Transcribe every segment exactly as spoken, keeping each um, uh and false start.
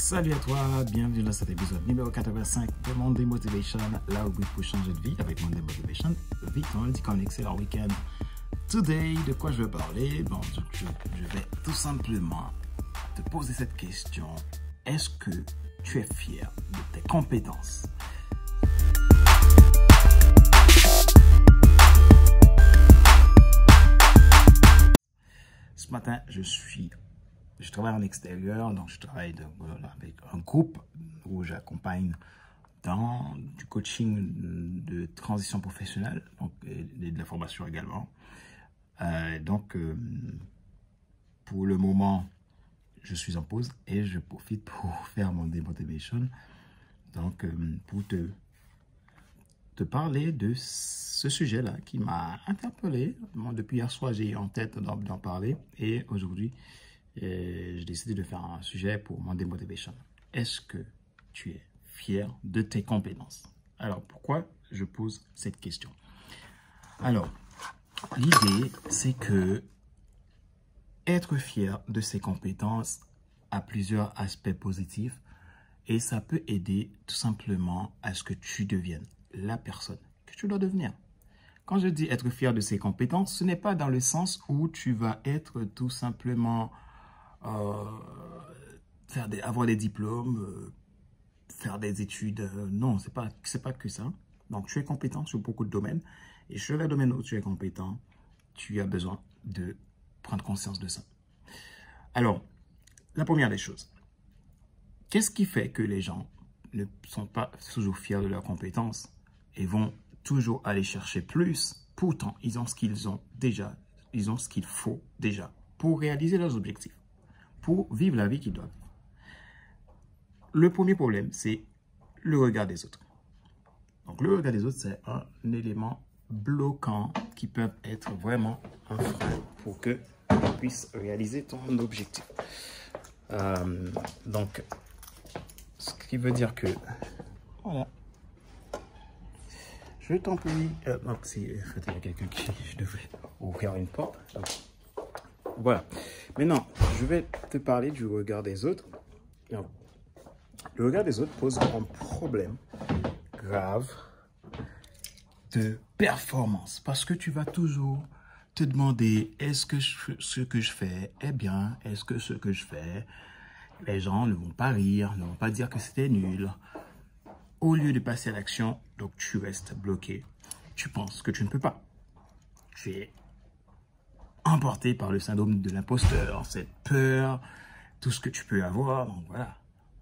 Salut à toi, bienvenue dans cet épisode numéro quatre-vingt-cinq de Monday Motivation, la rubrique pour changer de vie avec Monday Motivation. Victor, dit qu'on excellent week-end. Today, de quoi je vais parler? Bon, je, je, je vais tout simplement te poser cette question. Est-ce que tu es fier de tes compétences? Ce matin, je suis, je travaille en extérieur, donc je travaille de, avec un groupe où j'accompagne dans du coaching de transition professionnelle, donc et de la formation également. Euh, donc, euh, pour le moment, je suis en pause et je profite pour faire mon démotivation. Donc, euh, pour te, te parler de ce sujet-là qui m'a interpellé. Bon, depuis hier soir, j'ai eu en tête d'en parler et aujourd'hui, j'ai décidé de faire un sujet pour mon démotivation. Est-ce que tu es fier de tes compétences? Alors, pourquoi je pose cette question? Alors, l'idée, c'est que être fier de ses compétences a plusieurs aspects positifs et ça peut aider tout simplement à ce que tu deviennes la personne que tu dois devenir. Quand je dis être fier de ses compétences, ce n'est pas dans le sens où tu vas être tout simplement euh, faire des, avoir des diplômes, euh, faire des études. Euh, non, c'est pas, c'est pas que ça. Donc, tu es compétent sur beaucoup de domaines. Et sur les domaines où tu es compétent, tu as besoin de prendre conscience de ça. Alors, la première des choses, qu'est-ce qui fait que les gens ne sont pas toujours fiers de leurs compétences et vont toujours aller chercher plus? Pourtant, ils ont ce qu'ils ont déjà, ils ont ce qu'il faut déjà pour réaliser leurs objectifs, pour vivre la vie qu'ils doivent. Le premier problème, c'est le regard des autres. Donc, le regard des autres, c'est un élément bloquant qui peut être vraiment un frein pour que tu puisses réaliser ton objectif. Euh, donc, ce qui veut dire que, voilà, je t'en prie. Euh, donc, si il y a quelqu'un qui je devrais ouvrir une porte. Donc, voilà. Maintenant, je vais te parler du regard des autres. Donc, le regard des autres pose un problème grave de performance parce que tu vas toujours te demander est-ce que je, ce que je fais est bien? Est-ce que ce que je fais, les gens ne vont pas rire, ne vont pas dire que c'était nul? Au lieu de passer à l'action, donc tu restes bloqué. Tu penses que tu ne peux pas. Tu es emporté par le syndrome de l'imposteur, cette peur, tout ce que tu peux avoir. Donc voilà.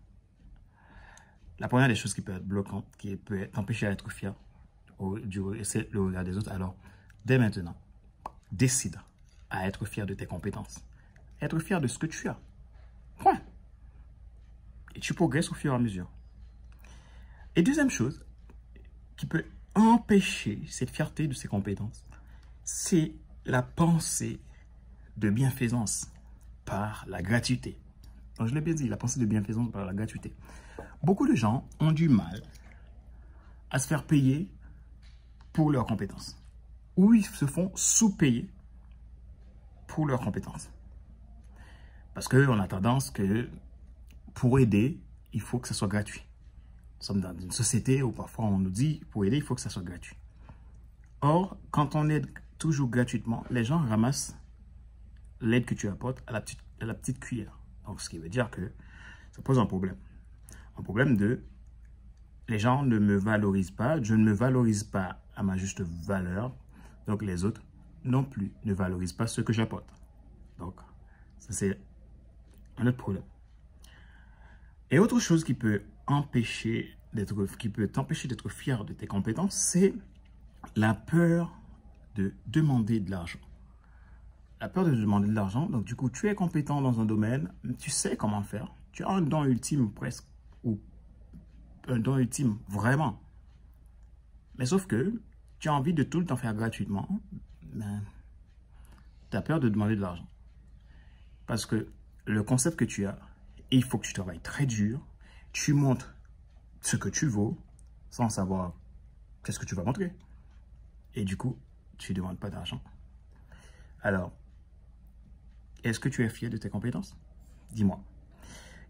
La première des choses qui peut être bloquante, qui peut t'empêcher d'être fier, c'est le regard des autres. Alors, dès maintenant, décide à être fier de tes compétences. Être fier de ce que tu as. Point. Et tu progresses au fur et à mesure. Et deuxième chose qui peut empêcher cette fierté de ses compétences, c'est la pensée de bienfaisance par la gratuité. Donc, je l'ai bien dit, la pensée de bienfaisance par la gratuité. Beaucoup de gens ont du mal à se faire payer pour leurs compétences. Ou ils se font sous-payer pour leurs compétences. Parce qu'on a tendance que pour aider, il faut que ce soit gratuit. Nous sommes dans une société où parfois on nous dit pour aider, il faut que ça soit gratuit. Or, quand on aide toujours gratuitement, les gens ramassent l'aide que tu apportes à la petite, à la petite cuillère. Donc, ce qui veut dire que ça pose un problème. Un problème de les gens ne me valorisent pas, je ne me valorise pas à ma juste valeur. Donc, les autres non plus ne valorisent pas ce que j'apporte. Donc, ça c'est un autre problème. Et autre chose qui peut empêcher d'être, qui peut t'empêcher d'être fier de tes compétences, c'est la peur de demander de l'argent. La peur de demander de l'argent. Donc, du coup, tu es compétent dans un domaine, tu sais comment faire. Tu as un don ultime presque, ou un don ultime vraiment. Mais sauf que tu as envie de tout le temps faire gratuitement, ben, tu as peur de demander de l'argent. Parce que le concept que tu as, il faut que tu travailles très dur, tu montres ce que tu vaux, sans savoir qu'est-ce que tu vas montrer. Et du coup, tu ne demandes pas d'argent. Alors, est-ce que tu es fier de tes compétences? Dis-moi.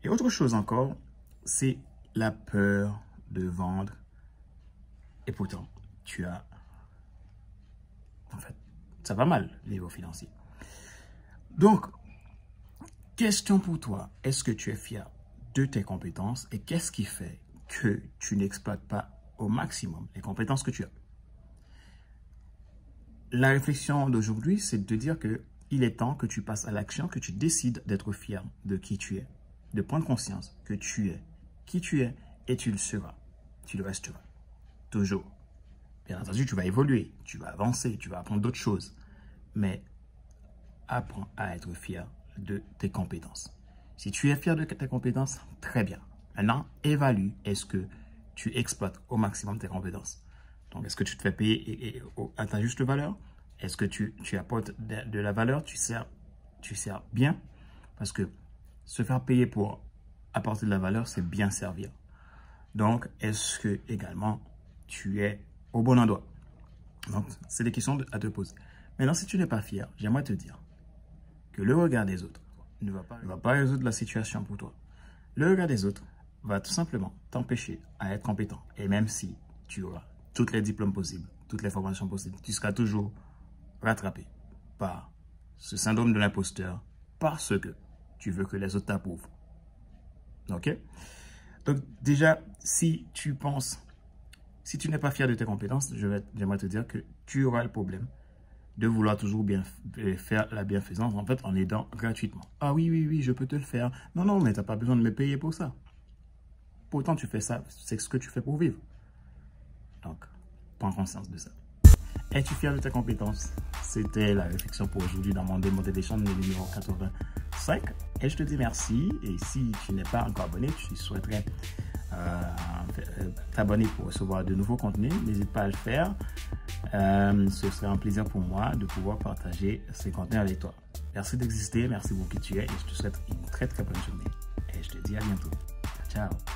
Et autre chose encore, c'est la peur de vendre. Et pourtant, tu as... En fait, ça va mal, niveau financier. Donc, question pour toi. Est-ce que tu es fier de tes compétences et qu'est-ce qui fait que tu n'exploites pas au maximum les compétences que tu as? La réflexion d'aujourd'hui, c'est de te dire que il est temps que tu passes à l'action, que tu décides d'être fier de qui tu es, de prendre conscience que tu es qui tu es et tu le seras, tu le resteras, toujours. Bien entendu, tu vas évoluer, tu vas avancer, tu vas apprendre d'autres choses, mais apprends à être fier de tes compétences. Si tu es fier de tes compétences, très bien. Maintenant, évalue, est-ce que tu exploites au maximum tes compétences? Donc, est-ce que tu te fais payer et, et, à ta juste valeur? Est-ce que tu, tu apportes de, de la valeur? Tu sers, tu sers bien? Parce que se faire payer pour apporter de la valeur, c'est bien servir. Donc, est-ce que également tu es au bon endroit? Donc, c'est des questions à te poser. Maintenant, si tu n'es pas fier, j'aimerais te dire que le regard des autres ne va pas, ne va pas résoudre la situation pour toi. Le regard des autres va tout simplement t'empêcher à être compétent. Et même si tu auras tous les diplômes possibles, toutes les formations possibles, tu seras toujours rattrapé par ce syndrome de l'imposteur parce que tu veux que les autres t'approuvent. Ok? Donc déjà, si tu penses, si tu n'es pas fier de tes compétences, je vais, j'aimerais te dire que tu auras le problème de vouloir toujours bien faire la bienfaisance, en fait, en aidant gratuitement. Ah oui, oui, oui, je peux te le faire. Non, non, mais tu n'as pas besoin de me payer pour ça. Pourtant, tu fais ça, c'est ce que tu fais pour vivre. Donc, prends conscience de ça. Es-tu fier de tes compétences? C'était la réflexion pour aujourd'hui dans mon Motivation numéro quatre-vingt-cinq. Et je te dis merci. Et si tu n'es pas encore abonné, tu souhaiterais euh, t'abonner pour recevoir de nouveaux contenus, n'hésite pas à le faire. Euh, ce serait un plaisir pour moi de pouvoir partager ces contenus avec toi. Merci d'exister, merci pour qui tu es et je te souhaite une très très bonne journée. Et je te dis à bientôt. Ciao.